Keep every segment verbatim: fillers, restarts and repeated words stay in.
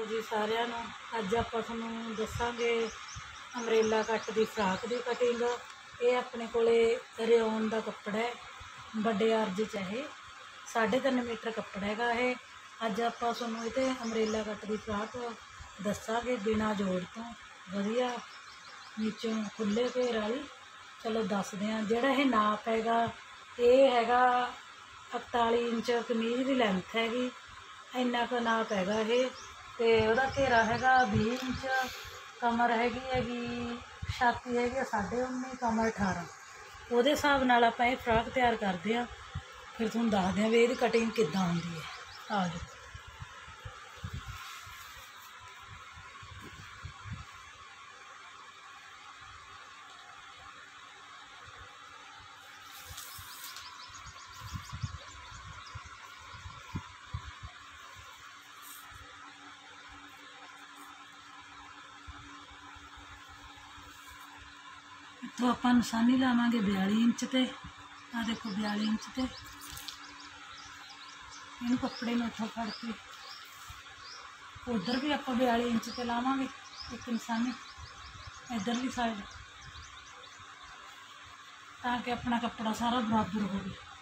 जी सारिਆਂ ਨੂੰ। ਅੱਜ ਆਪਾਂ ਤੁਹਾਨੂੰ ਦੱਸਾਂਗੇ अमरेला कट की फ्राक की कटिंग। ये अपने कोले रेओन का कपड़ा है, बड़े अर्ज च है साढ़े तीन मीटर कपड़ा हैगा ये। अज आप ये अमरेला कट की फ्राक दसांगे बिना जोड़ तो वधिया नीचों खुले घेर वाली। चलो दसदे हैं जोड़ा ये नाप हैगा, ये हैगा इकताली इंच कमीज की लेंथ हैगी, इन्ना का नाप हैगा ये। तो वह घेरा हैगा बीस इंच, कमर हैगी हैगी छाती हैगी साढ़े उन्नी, कमर अठारह। वो हिसाब नाल आपां ये फ्राक तैयार करते हैं, फिर तुहानूं दसदे हैं भी इहदी कटिंग किद्दां हुंदी है। आ जाओ। तो आप निशानी लावांगे बयाली इंच ते। आ देखो बयाली इंच ते इनू कपड़े में उठो फड़ के उधर भी आप बयाली इंच ते लावांगे एक निशानी इधरली साइड, ताकि अपना कपड़ा सारा बराबर हो।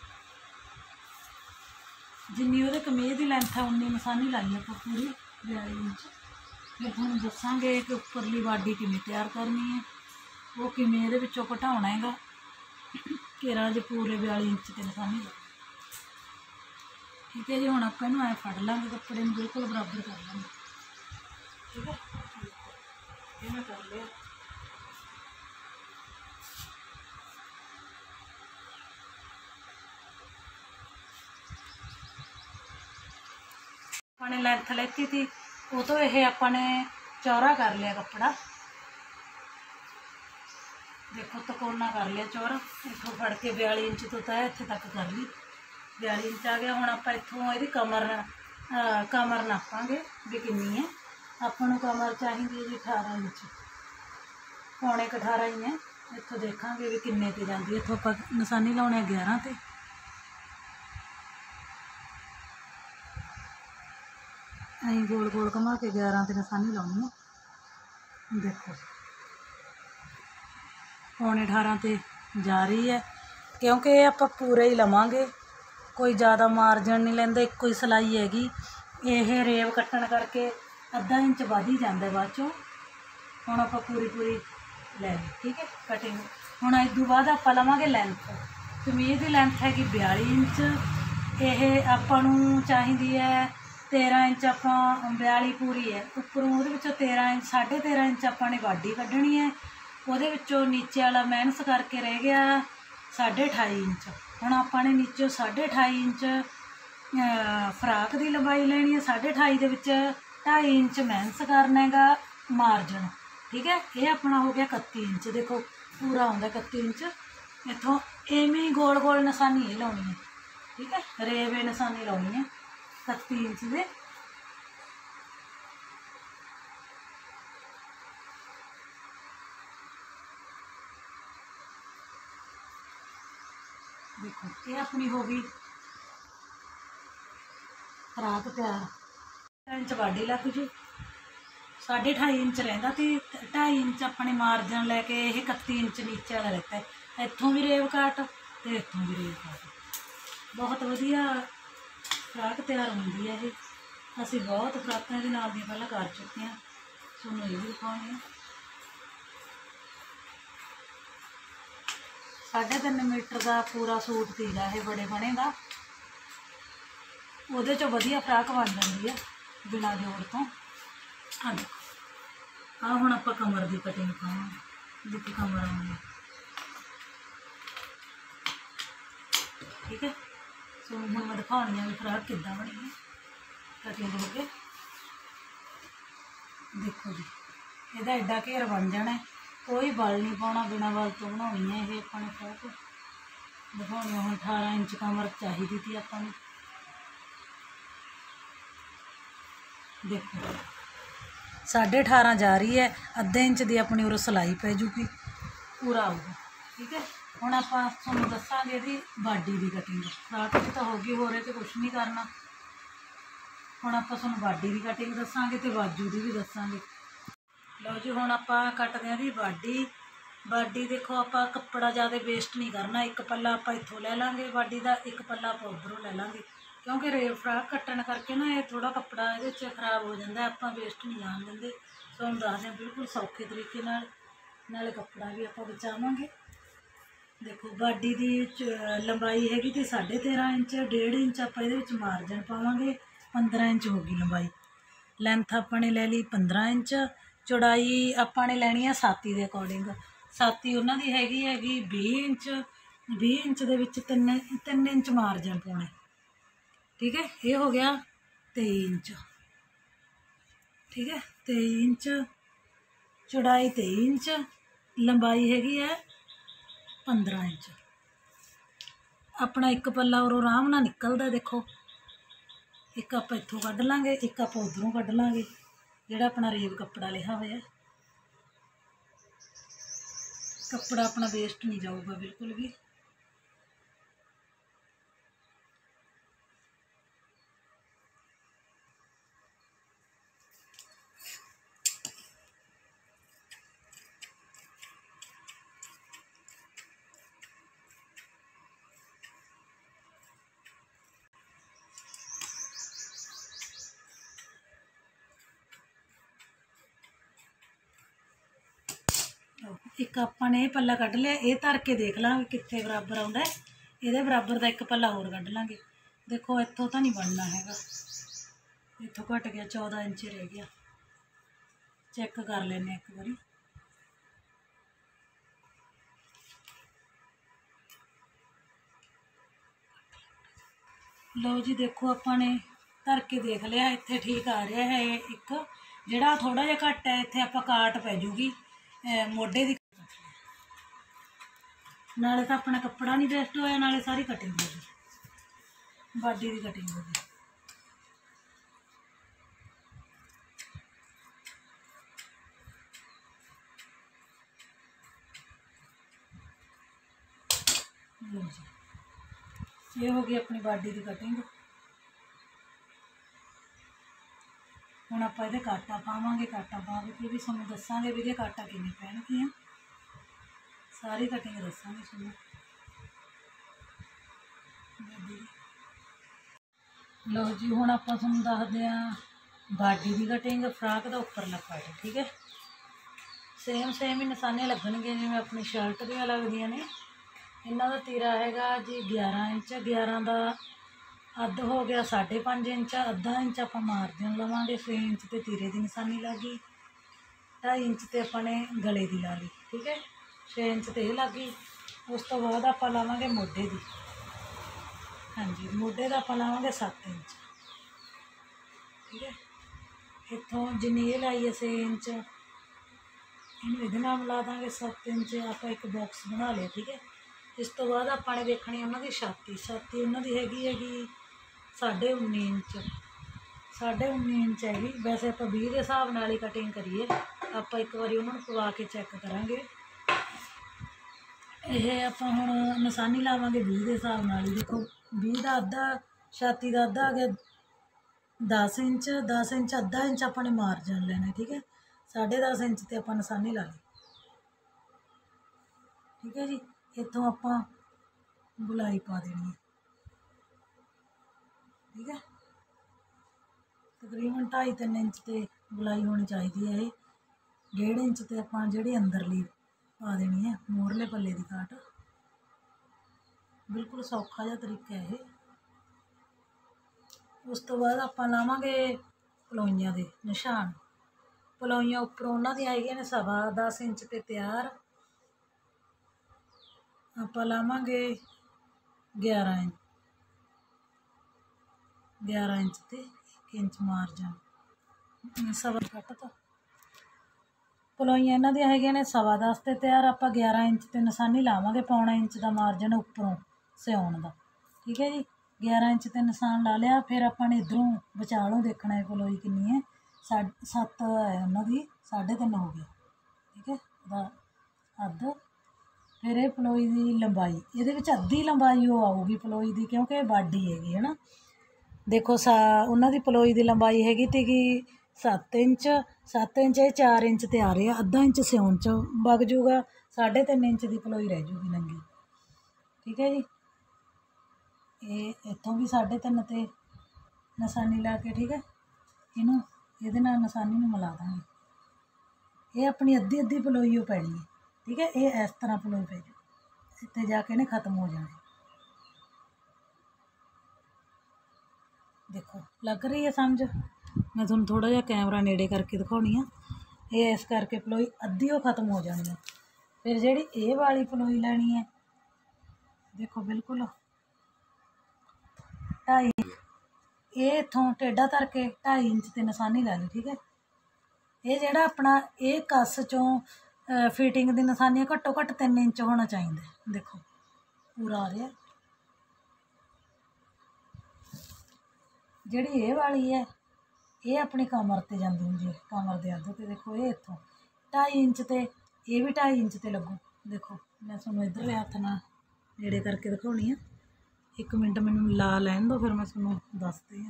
जिन्नी वो कमीज की लेंथ है उन्नी निशानी लाई आप पूरी बयाली इंच। फिर तुहानूं दसांगे कि उपरली बाडी किवें तैयार करनी है, वो किवें इहदे विचों घटाउणा हैगा। घेरा जो पूरे बयाली इंच के निशानी ला, ठीक है जी। हुण आपां इहनूं ऐ फड़ लांगे, कपड़े नूं बिल्कुल बराबर कर लांगे, ठीक है। ये मैं कर लिया। अपने लेंथ लेती थी वो तो यह अपने चौरा कर लिया कपड़ा, देखो तकोना कर लिया चौरा। इतों फड़ के बयाली इंच तो तय इत्थे तक कर ली, बयाली इंच आ गया। हुण आपां इत्थों इहदी कमर कमर नापांगे भी किन्नी है। आपां नूं कमर चाहिदी है जी अठारह इंच, पौने क अठारह ही है। इत्थों देखांगे भी किन्ने ते जांदी है। इत्थों आपां निशानी लाउणे ग्यारह ते, अं गोल गोल घुमा के ग्यारह ते निशानी लाउणी है। देखो पौने अठारह ते जा रही है, क्योंकि आप पूरे ही लवांगे, कोई ज़्यादा मार्जन नहीं लेंदे। एक ही सिलाई हैगी, ये रेव कट्टण करके अद्धा इंच वध ही जाता बाद चों। हुण आप पूरी पूरी लै ली, ठीक है कटिंग। हुण इदों बाद आप लवांगे लेंथ। कमीज की लेंथ हैगी बयाली इंच, ये आपां नूं चाहिदी है तेरह इंच। आपां बयाली पूरी है, उपरों वो विचों तेरह इंच साढ़े तेरह इंच आपां ने बाडी कड्ढणी है। वो नीचे वाला माइनस करके रह गया साढ़े अठाई इंच। हुण आपां ने नीचों साढ़े अठाई इंच फ्राक की लंबाई लैनी है, साढ़े अठाई के विच ढाई इंच माइनस करना हैगा मार्जन, ठीक है। ये अपना हो गया इकत्ती इंच, देखो पूरा आउंदा इकत्ती इंच। इत्थों इवें ही गोल गोल निशानी ही लाउणी है, ठीक है। रेवे निशानी लाउणी है इकत्ती इंच दे। देखो ये अपनी हो गई फ्राक तैयार। इंच बाडी लग जू, साढ़े अठाई इंच रहिंदा ते ढाई इंच अपने मार्जन लैके ये इकत्ती इंच नीचे वाला लेता है। इत्थों भी रेव काट तो इत्थों भी रेव काट। बहुत वधिया फ्राक तैयार होंदी है ये। असी बहुत फ्राकां दे नाल दी पहलां कर चुके हैं, तुहानूं ये भी दिखाउणी है। साढ़े तीन मीटर का पूरा सूट तीगा ये बड़े बने का, वो वधिया फ्राक बन जाती है बिना जोड़ तो। आ देखो आ हुण आपां कमर की कटिंग पावांगे, जित्थे कमर आउंदी, ठीक है। सो हुण मैं दिखाउणी है भी फ्राक किद्दां बनी है कटिंग हो के। देखो जी इहदा एडा घेर बन जाना है, कोई बल नहीं पाना, बिना बल तो बनानी है ये अपने फ्राक। दिखाने हम अठारह इंच कमर चाहिए थी अपन। देखो साढ़े अठारह जा रही है, अद्धे इंच की अपनी उर सिलाई पै जूगी, पूरा आऊगा, ठीक है। हुण आपां तुहानूं दस्सांगे इहदी बाडी की कटिंग। फ्राक तो होगी, हो रहे तो कुछ नहीं करना। ਹੁਣ ਆਪਾਂ ਤੁਹਾਨੂੰ ਬਾਡੀ ਦੀ ਕਟਿੰग ਦੱਸਾਂਗੇ ਤੇ ਬਾਜੂ ਦੀ ਵੀ ਦੱਸਾਂਗੇ। ਲਓ ਜੀ ਹੁਣ ਆਪਾਂ ਕੱਟਦੇ ਹਾਂ ਦੀ ਬਾਡੀ। ਬਾਡੀ ਦੇਖੋ ਆਪਾਂ ਕੱਪੜਾ ज़्यादा वेस्ट नहीं करना, एक पल्ला आप इत्थों ले लांगे बाडी का, एक पल्ला आप उधरों ले लांगे, क्योंकि रेव फ्राक कट्टन करके ना ये थोड़ा कपड़ा ये खराब हो जाता है, आप वेस्ट नहीं जान देंगे। सो हम दस दें बिल्कुल सौखे तरीके नाल, नाले कपड़ा भी आप बचावांगे। देखो बाडी की लंबाई हैगी तो साढ़े तेरह इंच, डेढ़ इंच आप ये मार्जन पावांगे, पंद्रह इंच होगी लंबाई। लेंथ अपने ले ली पंद्रह इंच, चौड़ाई अपने लैनी है छाती के अकॉर्डिंग। छाती उन्होंने हैगी हैगी बीस इंच, बीस इंच दे विच तीन तीन इंच मार्जन पाने, ठीक है। ये हो गया तेई इंच, ठीक है, तेई इंच चौड़ाई, तेई इंच लंबाई हैगी है पंद्रह इंच। अपना एक पल्ला और आराम ना निकलता, देखो एक आप इत्थों कढ़ लांगे, एक आप उधरों कढ़ लांगे, जिहड़ा अपना रेव कपड़ा लिखा होया। कपड़ा अपना वेस्ट नहीं जाऊगा बिल्कुल भी। एक आपने ये पल्ला कढ़ लिया, ये धर के देख लांगे कितने बराबर आउंदा है, ये बराबर का एक पल्ला होर कढ़ लांगे। देखो इत्थों तो नहीं बनना हैगा, इत्थों घट गया, चौदह इंच रह गया। चेक कर लेने एक बारी। लो जी देखो अपने धर के देख लिया, इत्थे ठीक आ रहा है। एक जिहड़ा थोड़ा जिहा घट है, इत्थे आपां काट पै जूगी मोढे दी, नाले तो अपना कपड़ा नहीं वेस्ट होया, नाले सारी कटिंग हो गई, बाडी की कटिंग हो गई। ये हो गई अपनी बाडी की कटिंग। हुण आपां इहदे काटा पावांगे, काटा पा के भी तुहानूं दस्सांगे भी इहदे काटा किवें पैणगे, सारी कटिंग दसांगे तुहानूं। लो जी हुण आपां तुहानूं दसदे आं बाडी की कटिंग, फ्राक का उपरला पार्ट, ठीक है। सेम सेम ही निशाने लगणगे जिवें अपनी शर्ट दियां लगदियां ने। इन्हां दा तीरा हैगा जी ग्यारह इंच, ग्यारह का अद्ध हो गया साढ़े पाँच इंच, अद्धा इंच आप मार्जन लवांगे, छे इंच ते तीरे की निशानी लग गई, ढाई इंच ते अपने गले की ला ली, ठीक है, छे इंच ते ये लग गई। उस तो बाद आप लावांगे मोढे की, हाँ जी मोढे का आप लावांगे सत्त इंच, ठीक है। इत्थों जिन्नी ये लाई है छे इंच, इन्हूं इहदे नाल ला देंगे सत्त इंच। आप एक बॉक्स बना लिया, ठीक है। इस तो बाद आपने देखनी उन्होंने छाती, छाती उन्होंने हैगी हैगी साढ़े उन्नी इंच, साढ़े उन्नी इंच हैगी। वैसे आप बीस के हिसाब नाल ही कटिंग करिए, आप एक बार उन्होंने पवा के चेक करांगे। यह आप हुण निशानी लावांगे बीस के हिसाब नाल ही। देखो बीस का अद्धा, छाती का अद्धा आ गया दस इंच, दस इंच अद्धा इंच अपने मार्जन लेना, ठीक है। साढ़े दस इंच ते आप निशानी ला ली, ठीक है जी। इत्थों आप गुलाई पा देनी है, ठीक है। तकरीबन ढाई तीन इंच ते गुलाई होनी चाहिए है। डेढ़ इंच ते आप जी अंदरली पा देनी है, मोरले पल्ले की काट। बिल्कुल सौखा जिहा तरीका है। उस तो बाद आप लावांगे पलोइयां दे निशान। पलोइयां उपरों उन्हां दी आईयां ने सवा दस इंच ते तैयार, आप लावांगे ग्यारह इंच, ग्यारह इंच ते एक इंच मार्जन, सवा कट तो पलोइयां इन्हां दी हैगियां ने सवा दस ते तैयार। आप ग्यारह इंच ते निशानी लावांगे, पौना इंच का मार्जन उपरों सिउण दा, ठीक है जी। ग्यारह इंच ते निशान ला लिया। फिर अपने इधरों विचालों देखना है पलोई कितनी है, साढ़े सत्त है उन्होंने, साढ़े तीन हो गया, ठीक है, वह अद्ध। फिर ये पलोई की लंबाई, ये अद्धी लंबाई वो आऊगी पलोई की, क्योंकि बाडी हैगी है ना। ਦੇਖੋ ਸਾ ਉਹਨਾਂ ਦੀ ਪਲੋਈ ਦੀ ਲੰਬਾਈ ਹੈਗੀ ਤੀਗੀ ਸੱਤ ਇੰਚ ਸੱਤ ਇੰਚ ਇਹ ਚਾਰ ਇੰਚ ਤੇ ਆ ਰਿਹਾ, ਅੱਧਾ ਇੰਚ ਸਿਉਣ 'ਚ ਵਗ ਜੂਗਾ, ਸਾਢੇ ਤਿੰਨ ਇੰਚ ਦੀ ਪਲੋਈ ਰਹਿ ਜੂਗੀ ਨੰਗੀ। ਠੀਕ ਹੈ ਜੀ, ਇਹ ਇੱਥੋਂ ਵੀ ਸਾਢੇ ਤਿੰਨ ਤੇ ਨਿਸ਼ਾਨੀ ਲਾ ਕੇ, ਠੀਕ ਹੈ, ਇਹਨੂੰ ਇਹਦੇ ਨਾਲ ਨਿਸ਼ਾਨੀ ਨੂੰ ਮਿਲਾ ਦਾਂਗੇ। ਇਹ ਆਪਣੀ ਅੱਧੀ ਅੱਧੀ ਪਲੋਈ ਓ ਪੈਣੀ ਹੈ। ਠੀਕ ਹੈ, ਇਹ ਇਸ ਤਰ੍ਹਾਂ ਪਲੋਈ ਪੈ ਜੂ, ਇੱਥੇ ਜਾ ਕੇ ਇਹਨੇ ਖਤਮ ਹੋ ਜਾਣੇ। ਦੇਖੋ ਲੱਗ ਰਹੀ ਹੈ ਸਮਝ। ਮੈਂ ਤੁਹਾਨੂੰ ਥੋੜ੍ਹਾ ਜਿਹਾ ਕੈਮਰਾ ਨੇੜੇ ਕਰਕੇ ਦਿਖਾਉਣੀ ਆ। ਇਹ ਇਸ ਕਰਕੇ ਪਲੋਈ ਅੱਧੀ ਉਹ ਖਤਮ ਹੋ ਜਾਣੀ ਹੈ। ਫਿਰ ਜਿਹੜੀ ਇਹ ਵਾਲੀ ਪਲੋਈ ਲੈਣੀ ਹੈ, ਦੇਖੋ ਬਿਲਕੁਲ ਢਾਈ, ਇਹ ਇੱਥੋਂ ਟੇਢਾ ਧਰ ਕੇ ਢਾਈ ਇੰਚ ਤੇ ਨਿਸ਼ਾਨੀ ਲਾ ਲਈ। ਠੀਕ ਹੈ, ਇਹ ਜਿਹੜਾ ਆਪਣਾ ਇਹ ਕੱਸ 'ਚੋਂ ਫਿਟਿੰਗ ਦੀ ਨਿਸ਼ਾਨੀ ਹੈ, ਘੱਟੋ ਘੱਟ ਤਿੰਨ ਇੰਚ ਹੋਣਾ ਚਾਹੀਦਾ। ਦੇਖੋ ਪੂਰਾ ਆ ਰਿਹਾ। ਜਿਹੜੀ ਇਹ ਵਾਲੀ ਹੈ ਇਹ ਆਪਣੀ ਕਮਰ 'ਤੇ ਜਾਂਦੀ ਹੁੰਦੀ ਹੈ, ਕਮਰ ਦੇ ਅੱਧ 'ਤੇ। ਦੇਖੋ ਇਹ ਇੱਥੋਂ ਢਾਈ ਇੰਚ ਤੇ ਇਹ ਵੀ ਢਾਈ ਇੰਚ ਤੇ ਲੱਗੂ। ਦੇਖੋ ਮੈਂ ਤੁਹਾਨੂੰ ਇੱਧਰਲੇ ਹੱਥ ਨਾਲ ਨੇੜੇ ਕਰਕੇ ਦਿਖਾਉਣੀ ਆ, ਇੱਕ ਮਿੰਟ ਮੈਨੂੰ ਲਾ ਲੈਣ ਦਿਓ, ਫਿਰ ਮੈਂ ਤੁਹਾਨੂੰ ਦੱਸਦੀ ਹਾਂ।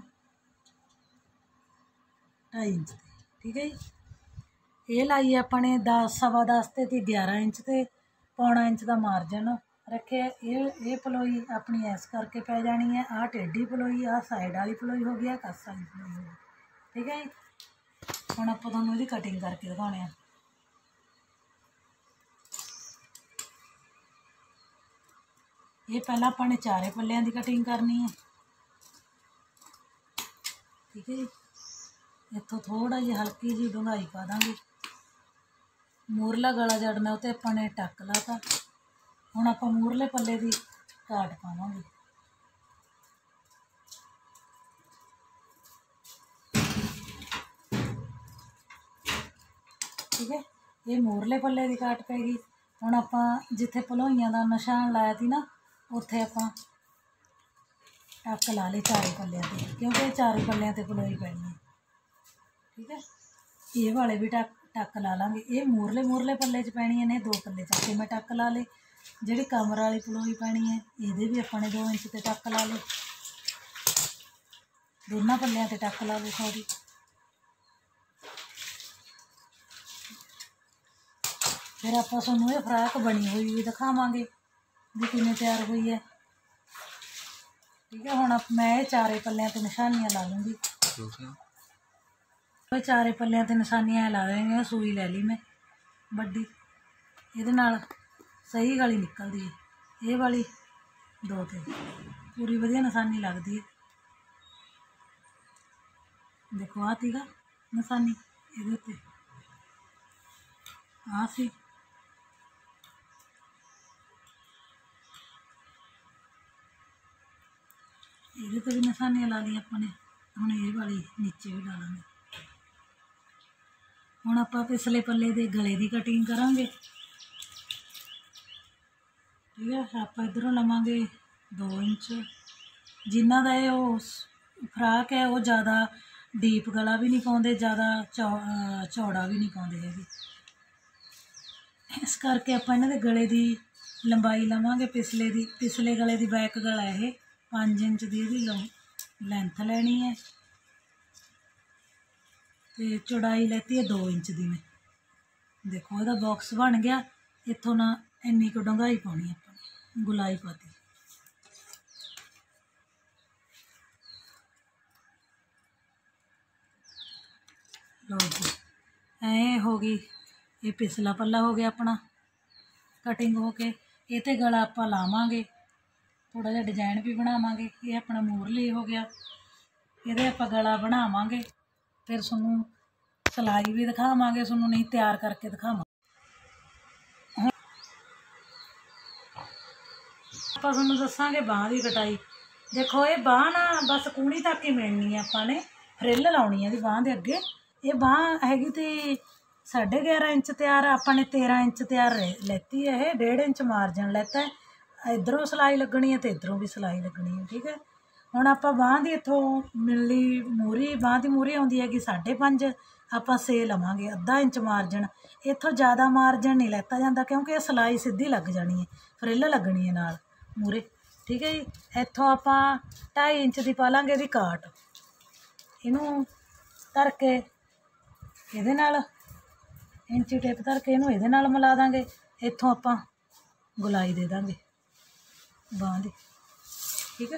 ਢਾਈ ਇੰਚ ਤੇ, ਠੀਕ ਹੈ ਜੀ। ਇਹ ਲਾਈ ਆਪਾਂ ਨੇ ਦਸ ਸਵਾ ਦਸ ਤੇ ਤੀ ਗਿਆਰਾਂ ਇੰਚ ਤੇ ਪੌਣਾ ਇੰਚ ਦਾ ਮਾਰਜਨ ਰੱਖਿਆ। ਇਹ ਇਹ ਪਲੋਈ ਆਪਣੀ ਐਸ ਕਰਕੇ ਪੈ ਜਾਣੀ ਹੈ। ਆਹ ਟੇਢੀ ਪਲੋਈ, ਆਹ ਸਾਈਡ ਵਾਲੀ ਪਲੋਈ ਹੋ ਗਈ, ਆਹ ਕੱਸ ਵਾਲੀ ਪਲੋਈ ਹੋ ਗਈ। ਠੀਕ ਹੈ ਜੀ, ਹੁਣ ਆਪਾਂ ਤੁਹਾਨੂੰ ਇਹਦੀ ਕਟਿੰਗ ਕਰਕੇ ਦਿਖਾਉਣੇ ਆ। ਇਹ ਪਹਿਲਾਂ ਆਪਾਂ ਨੇ ਚਾਰੇ ਪੱਲਿਆਂ ਦੀ ਕਟਿੰਗ ਕਰਨੀ ਹੈ। ਠੀਕ ਹੈ ਜੀ, ਇੱਥੋਂ ਥੋੜ੍ਹਾ ਜਿਹਾ ਹਲਕੀ ਜਿਹੀ ਡੂੰਘਾਈ ਪਾ ਦਾਂਗੇ। ਮੂਰਲਾ ਗਲਾ ਜੜਨਾ ਉਹ 'ਤੇ ਆਪਾਂ ਨੇ ਟੱਕ ਲਾਤਾ। ਹੁਣ ਆਪਾਂ ਮੂਰਲੇ ਪੱਲੇ ਦੀ ਕਾਟ ਪਾਵਾਂਗੇ। ਠੀਕ ਹੈ, ਇਹ ਮੂਰਲੇ ਪੱਲੇ ਦੀ ਕਾਟ ਪੈ ਗਈ। ਹੁਣ ਆਪਾਂ ਜਿੱਥੇ ਪਲੋਈਆਂ ਦਾ ਨਿਸ਼ਾਨ ਲਾਇਆ ਸੀ ਨਾ, ਉੱਥੇ ਆਪਾਂ ਟੱਕ ਲਾ ਲਏ ਚਾਰੇ ਪੱਲਿਆਂ 'ਤੇ, ਕਿਉਂਕਿ ਇਹ ਚਾਰੇ ਪੱਲਿਆਂ 'ਤੇ ਪਲੋਈ ਪੈਣੀ ਹੈ। ਠੀਕ ਹੈ, ਇਹ ਵਾਲੇ ਵੀ ਟੱਕ ਟੱਕ ਲਾ ਲਾਂਗੇ। ਇਹ ਮੂਰਲੇ ਮੂਰਲੇ ਪੱਲੇ 'ਚ ਪੈਣੀਆਂ ਨੇ, ਦੋ ਪੱਲੇ ਚੱਕ ਕੇ ਮੈਂ ਟੱਕ ਲਾ ਲਏ। ਜਿਹੜੀ ਕਮਰ ਵਾਲੀ ਪਲੋਈ ਪੈਣੀ ਹੈ, ਇਹਦੇ ਵੀ ਆਪਾਂ ਨੇ ਦੋ ਇੰਚ ਤੇ ਟੱਕ ਲਾ ਲਏ। ਦੋਨਾਂ ਪੱਲਿਆਂ 'ਤੇ ਟੱਕ ਲਾ ਲਓ ਸੌਰੀ। ਫਿਰ ਆਪਾਂ ਤੁਹਾਨੂੰ ਇਹ ਫਰਾਕ ਬਣੀ ਹੋਈ ਵੀ ਦਿਖਾਵਾਂਗੇ ਵੀ ਕਿਵੇਂ ਤਿਆਰ ਹੋਈ ਹੈ। ਠੀਕ ਹੈ, ਹੁਣ ਮੈਂ ਇਹ ਚਾਰੇ ਪੱਲਿਆਂ 'ਤੇ ਨਿਸ਼ਾਨੀਆਂ ਲਾ ਲੂੰਗੀ। ਉਹ ਚਾਰੇ ਪੱਲਿਆਂ 'ਤੇ ਨਿਸ਼ਾਨੀਆਂ ਲਾ ਦੇਣੀਆਂ। ਸੂਈ ਲੈ ਲਈ ਮੈਂ ਵੱਡੀ, ਇਹਦੇ ਨਾਲ ਸਹੀ ਗਲੀ ਨਿਕਲਦੀ ਹੈ। ਇਹ ਵਾਲੀ ਦੋ 'ਤੇ ਪੂਰੀ ਵਧੀਆ ਨਿਸ਼ਾਨੀ ਲੱਗਦੀ ਹੈ। ਦੇਖੋ ਆਹ ਤੀਗਾ ਨਿਸ਼ਾਨੀ ਇਹਦੇ ਉੱਤੇ, ਆਹ ਸੀ। ਇਹਦੇ 'ਤੇ ਵੀ ਨਿਸ਼ਾਨੀਆਂ ਲਾ ਲਈਆਂ ਆਪਾਂ ਨੇ। ਹੁਣ ਇਹ ਵਾਲੀ ਨੀਚੇ ਵੀ ਲਾ ਲਾਂਗੇ। ਹੁਣ ਆਪਾਂ ਪਿਛਲੇ ਪੱਲੇ ਦੇ ਗਲੇ ਦੀ ਕਟਿੰਗ ਕਰਾਂਗੇ। ਠੀਕ ਹੈ, ਆਪਾਂ ਇੱਧਰੋਂ ਲਵਾਂਗੇ ਦੋ ਇੰਚ। ਜਿਨ੍ਹਾਂ ਦਾ ਇਹ ਉਹ ਫਰਾਕ ਹੈ ਉਹ ਜ਼ਿਆਦਾ ਡੀਪ ਗਲਾ ਵੀ ਨਹੀਂ ਪਾਉਂਦੇ, ਜ਼ਿਆਦਾ ਚੌ ਚੌੜਾ ਵੀ ਨਹੀਂ ਪਾਉਂਦੇ ਹੈਗੇ। ਇਸ ਕਰਕੇ ਆਪਾਂ ਇਹਨਾਂ ਦੇ ਗਲੇ ਦੀ ਲੰਬਾਈ ਲਵਾਂਗੇ। ਪਿਛਲੇ ਦੀ ਪਿਛਲੇ ਗਲੇ ਦੀ ਬੈਕ ਗਲਾ ਇਹ ਪੰਜ ਇੰਚ ਦੀ ਇਹਦੀ ਲੰ ਲੈਂਥ ਲੈਣੀ ਹੈ, ਅਤੇ ਚੌੜਾਈ ਲੈਤੀ ਹੈ ਦੋ ਇੰਚ ਦੀ ਮੈਂ। ਦੇਖੋ ਇਹਦਾ ਬਾਕਸ ਬਣ ਗਿਆ। ਇੱਥੋਂ ਨਾ ਇੰਨੀ ਕੁ ਡੂੰਘਾਈ ਪਾਉਣੀ ਆਪਾਂ ਨੇ, ਗੁਲਾਈ ਪਾਤੀ। ਲਓ ਜੀ, ਐਂ ਹੋ ਗਈ। ਇਹ ਪਿਛਲਾ ਪੱਲਾ ਹੋ ਗਿਆ ਆਪਣਾ ਕਟਿੰਗ ਹੋ ਕੇ। ਇਹ 'ਤੇ ਗਲਾ ਆਪਾਂ ਲਾਵਾਂਗੇ, ਥੋੜ੍ਹਾ ਜਿਹਾ ਡਿਜ਼ਾਈਨ ਵੀ ਬਣਾਵਾਂਗੇ। ਇਹ ਆਪਣਾ ਮੂਰਲੀ ਹੋ ਗਿਆ, ਇਹਦੇ ਆਪਾਂ ਗਲਾ ਬਣਾਵਾਂਗੇ। ਫਿਰ ਤੁਹਾਨੂੰ ਸਿਲਾਈ ਵੀ ਦਿਖਾਵਾਂਗੇ, ਤੁਹਾਨੂੰ ਨਹੀਂ ਤਿਆਰ ਕਰਕੇ ਦਿਖਾਵਾਂਗੇ। ਆਪਾਂ ਤੁਹਾਨੂੰ ਦੱਸਾਂਗੇ ਬਾਂਹ ਦੀ ਕਟਾਈ। ਦੇਖੋ ਇਹ ਬਾਂਹ ਨਾ ਬਸ ਕੂਹਣੀ ਤੱਕ ਹੀ ਮਿਲਣੀ ਹੈ। ਆਪਾਂ ਨੇ ਫਰਿੱਲ ਲਾਉਣੀ ਹੈ ਇਹਦੀ ਬਾਂਹ ਦੇ ਅੱਗੇ। ਇਹ ਬਾਂਹ ਹੈਗੀ ਤੇ ਸਾਢੇ ਗਿਆਰਾਂ ਇੰਚ ਤਿਆਰ, ਆਪਾਂ ਨੇ ਤੇਰਾਂ ਇੰਚ ਤਿਆਰ ਲੈਤੀ ਹੈ। ਇਹ ਡੇਢ ਇੰਚ ਮਾਰਜਨ ਲੈਤਾ। ਇੱਧਰੋਂ ਸਿਲਾਈ ਲੱਗਣੀ ਹੈ ਅਤੇ ਇੱਧਰੋਂ ਵੀ ਸਿਲਾਈ ਲੱਗਣੀ ਹੈ। ਠੀਕ ਹੈ, ਹੁਣ ਆਪਾਂ ਬਾਂਹ ਦੀ ਇੱਥੋਂ ਮਿਲਣੀ ਮੂਹਰੀ, ਬਾਂਹ ਦੀ ਮੂਹਰੀ ਆਉਂਦੀ ਹੈਗੀ ਸਾਢੇ ਪੰਜ, ਆਪਾਂ ਛੇ ਲਵਾਂਗੇ, ਅੱਧਾ ਇੰਚ ਮਾਰਜਨ। ਇੱਥੋਂ ਜ਼ਿਆਦਾ ਮਾਰਜਨ ਨਹੀਂ ਲੈਤਾ ਜਾਂਦਾ, ਕਿਉਂਕਿ ਇਹ ਸਿਲਾਈ ਸਿੱਧੀ ਲੱਗ ਜਾਣੀ ਹੈ, ਫਰਿੱਲ ਲੱਗਣੀ ਹੈ ਨਾਲ ਮੂਹਰੇ। ठीक है जी। ਇੱਥੋਂ ਆਪਾਂ ढाई इंच ਦੀ ਪਾ ਲਾਂਗੇ ਇਹਦੀ ਕਾਟ, ਇਹਨੂੰ ਧਰ ਕੇ ਇਹਦੇ ਨਾਲ ਇੰਚੀ ਟੇਪ ਧਰ ਕੇ ਇਹਨੂੰ ਇਹਦੇ ਨਾਲ ਮਿਲਾ ਦਾਂਗੇ। ਇੱਥੋਂ ਆਪਾਂ ਗੁਲਾਈ ਦੇ ਦਾਂਗੇ ਬਾਂਹ ਦੀ, ਠੀਕ ਹੈ।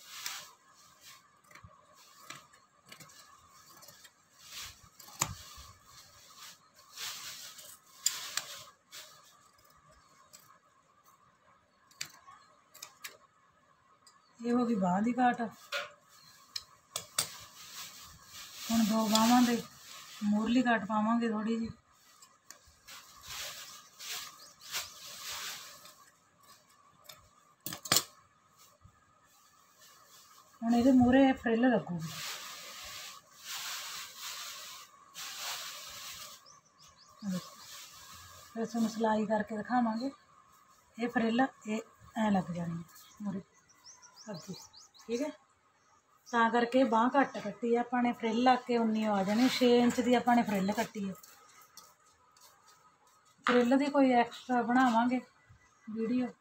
ये हो गई बांह की काट। हुण दो बाहों दे मूरली काट पावांगे थोड़ी जी। हुण इहदे मूहरे फ्रिल लगूगी। फिर तुहानूं सिलाई करके दिखावांगे। ये फ्रिल ये ऐ लग जानी मूहरे अगे, ठीक है। ਤਾਂ ਕਰਕੇ ਬਾਂਹ ਘੱਟ ਕੱਟੀ ਆ ਆਪਾਂ ਨੇ, ਫਰਿੱਲ ਲਾ ਕੇ ਉਨੀ ਆ ਜਾਣੀ। छे इंच ਦੀ ਆਪਾਂ ਨੇ ਫਰਿੱਲ ਕੱਟੀ ਹੈ। ਫਰਿੱਲ ਦੀ ਕੋਈ ਐਕਸਟਰਾ ਬਣਾਵਾਂਗੇ ਵੀਡੀਓ।